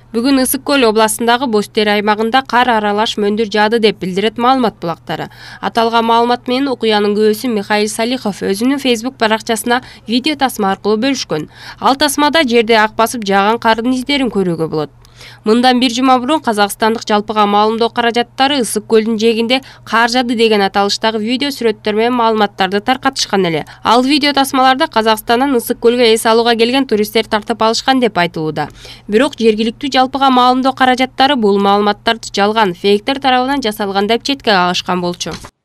Бүгүн Ысык көл областындагы Боз Тери аймагында кар аралаш мөндүр жаады деп билдирет маалымат булактары. Аталган маалымат менен окуянын күбөсү Михаил Салихов өзүнүн Facebook баракчасына видео тасма аркылуу бөлүшкөн. Ал тасмада жерде ак басып жааган кардын издерин көрүүгө болот. Мындан бир жума мурун Казакстандык жалпыга маалымдоо каражаттары Ысык көлдүн жээгинде кар жаады деген аталыштагы видео сүрөттөр менен маалыматтарды таркатышкан эле. Ал видео тасмаларда Казакстандан Ысык көлгө эс алууга келген туристтер тартып алышкан деп айтылууда. Бирок жергиликтүү жалпыга маалымдоо каражаттары бул маалыматтарды жалган, фейктер тарабынан жасалган деп четке кагышкан болчу.